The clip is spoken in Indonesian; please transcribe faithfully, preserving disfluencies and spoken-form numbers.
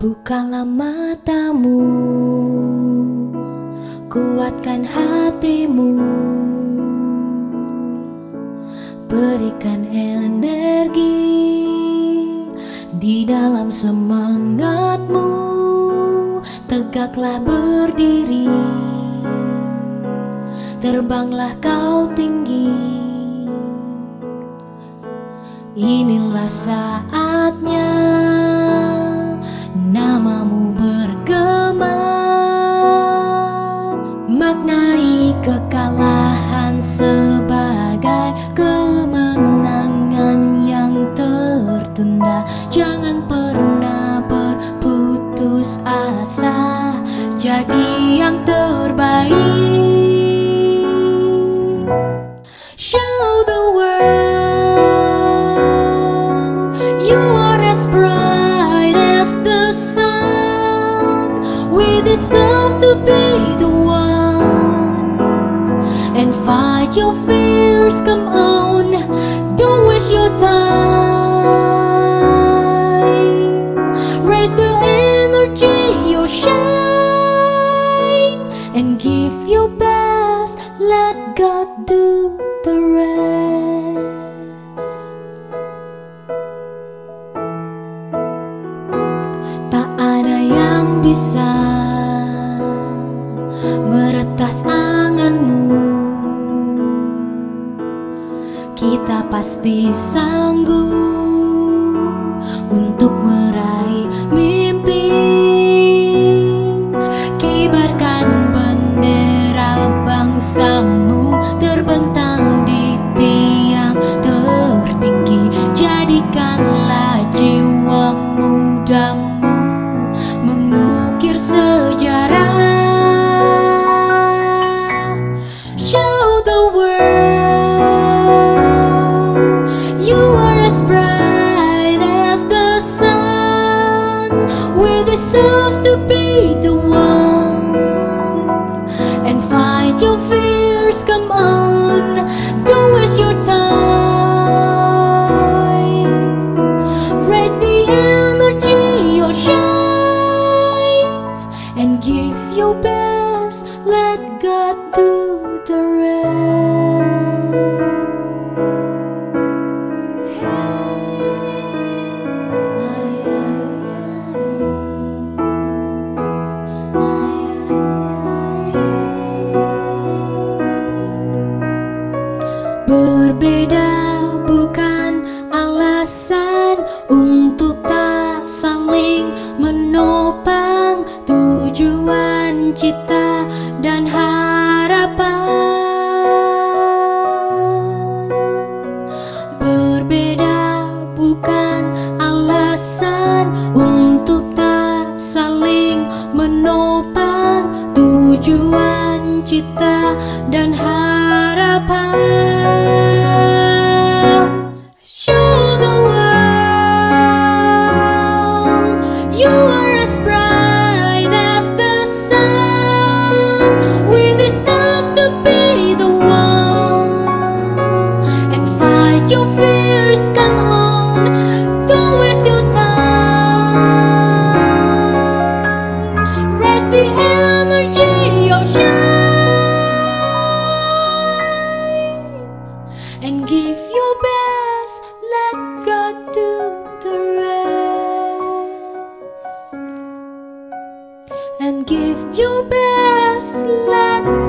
Bukalah matamu, kuatkan hatimu, berikan energi di dalam semangatmu. Tegaklah berdiri, terbanglah kau tinggi. Inilah saatnya namamu bergema. Maknai kekalahan sebagai kemenangan yang tertunda. Jangan pernah berputus asa, jadi yang terbaik. Show the world you are as bright as the sun. We deserve to be the one, and fight your fears. Come on, don't waste your time. Raise the energy, your shine, and give your best. Let God do the rest. Tak ada yang bisa meretas anganmu. Kita pasti sanggup untuk meraih mimpi. Kibarkan bendera bangsamu terbentang di tiang tertinggi. Jadikanlah jiwa mudamu mengukir sejarah. Show the world you are as bright as the sun. We deserve to be the one, and fight your fears. Come on, don't waste your time. Raise the energy, your shine, and give your best. Let God do the rest. Berbeda bukan alasan untuk tak saling menopang tujuan, cita, dan harapan. Berbeda bukan alasan untuk tak saling menopang tujuan, cita, dan harapan. Show the world you are as bright as the sun. We deserve to be the one, and fight your fears. Come on, don't waste your time. Raise the energy, your shine, and give your best. Let God do the rest. And give your best. Let